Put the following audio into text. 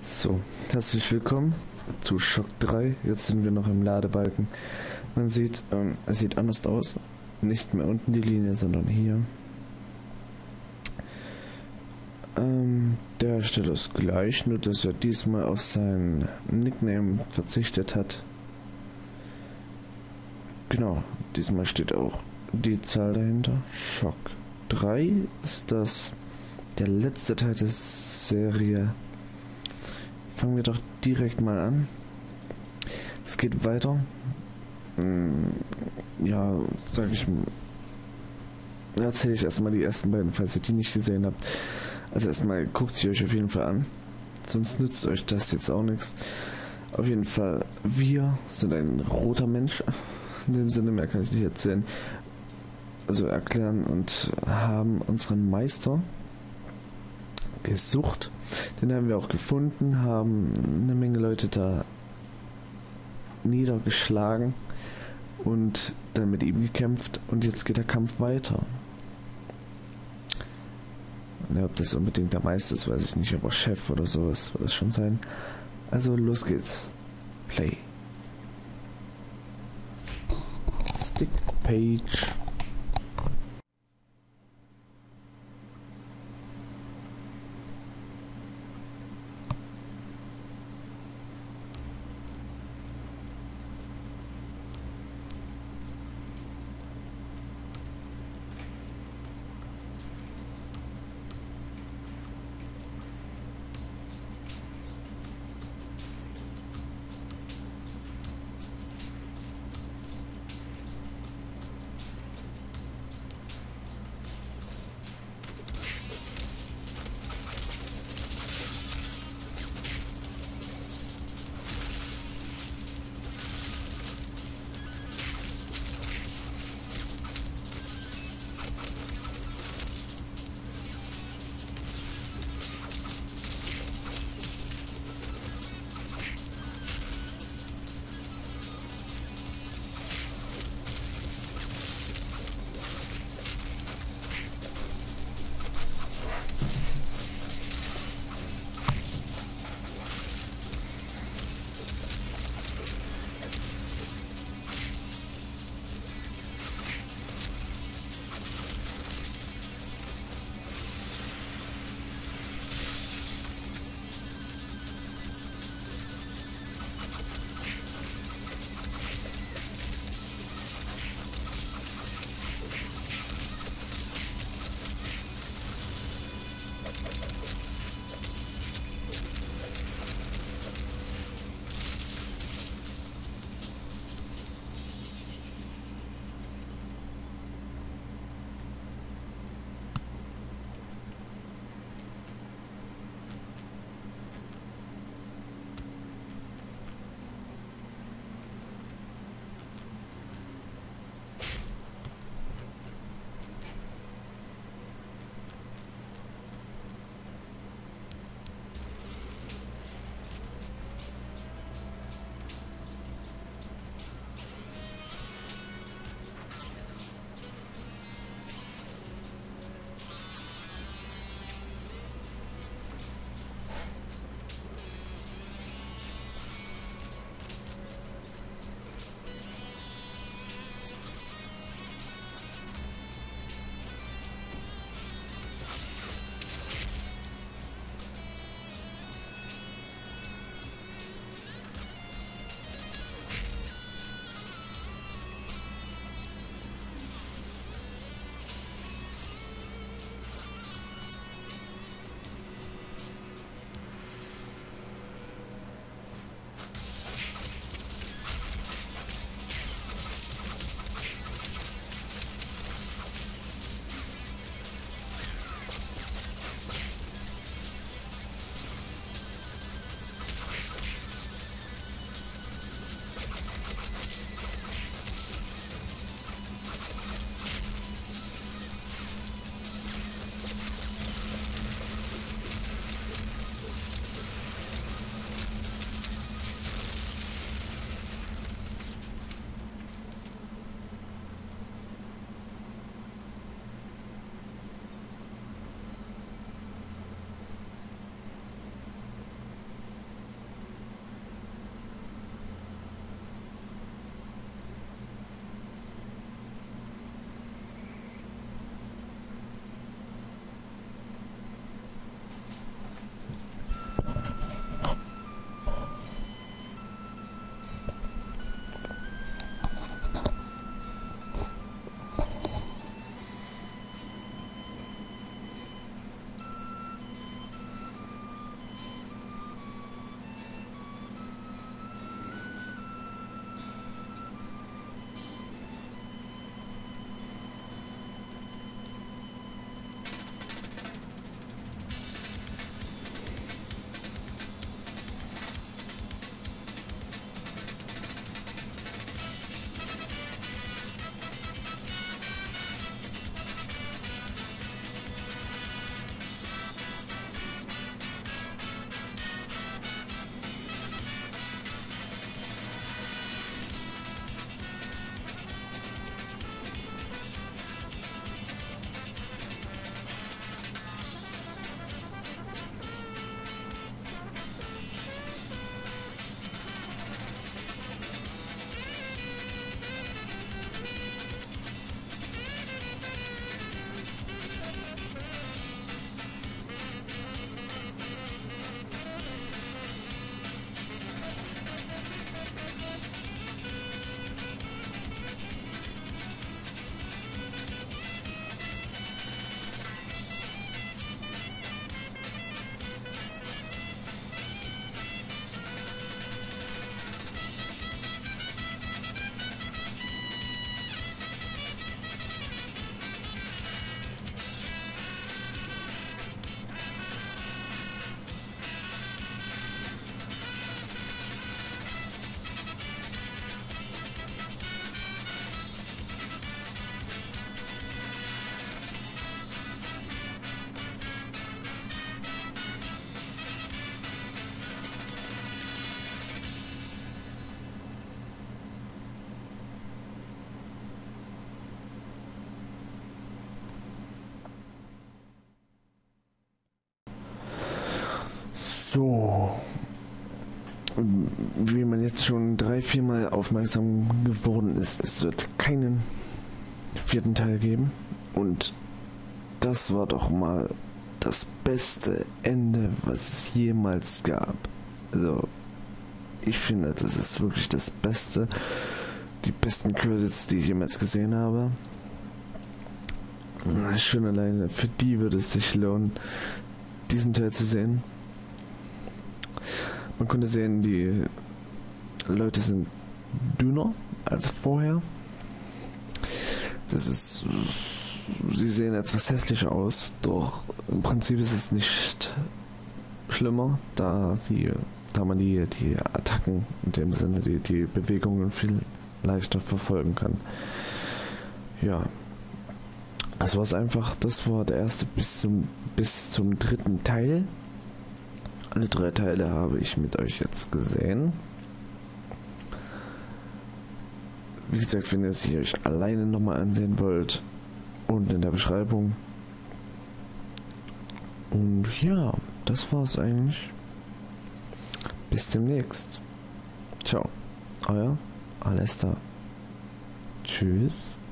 So, herzlich willkommen zu Shock 3. Jetzt sind wir noch im Ladebalken. Man sieht, es sieht anders aus. Nicht mehr unten die Linie, sondern hier. Der Hersteller ist gleich, nur dass er diesmal auf sein Nickname verzichtet hat. Genau, diesmal steht auch die Zahl dahinter. Shock 3 ist das der letzte Teil der Serie. Fangen wir doch direkt mal an. Es geht weiter. Ja, sag ich mal. Erzähle ich erstmal die ersten beiden, falls ihr die nicht gesehen habt. Also erstmal guckt sie euch auf jeden Fall an. Sonst nützt euch das jetzt auch nichts. Auf jeden Fall, wir sind ein roter Mensch. In dem Sinne, mehr kann ich nicht erzählen. Also erklären und haben unseren Meister gesucht. Den haben wir auch gefunden, haben eine Menge Leute da niedergeschlagen und dann mit ihm gekämpft und jetzt geht der Kampf weiter. Und ob das unbedingt der Meister ist, weiß ich nicht, aber Chef oder sowas wird das schon sein. Also los geht's. Play. Stick Page. So, wie man jetzt schon 3-4 Mal aufmerksam geworden ist, es wird keinen 4. Teil geben. Und das war doch mal das beste Ende, was es jemals gab. Also, ich finde, das ist wirklich das Beste. Die besten Credits, die ich jemals gesehen habe. Schon alleine für die würde es sich lohnen, diesen Teil zu sehen. Man konnte sehen, die Leute sind dünner als vorher. Sie sehen etwas hässlich aus, doch im Prinzip ist es nicht schlimmer, da man die Attacken, in dem Sinne die Bewegungen viel leichter verfolgen kann. Ja, das war's einfach. Das war der erste bis zum 3. Teil. Alle 3 Teile habe ich mit euch jetzt gesehen. Wie gesagt, wenn ihr sie euch alleine nochmal ansehen wollt, unten in der Beschreibung. Und ja, das war's eigentlich. Bis demnächst. Ciao. Euer Alester. Tschüss.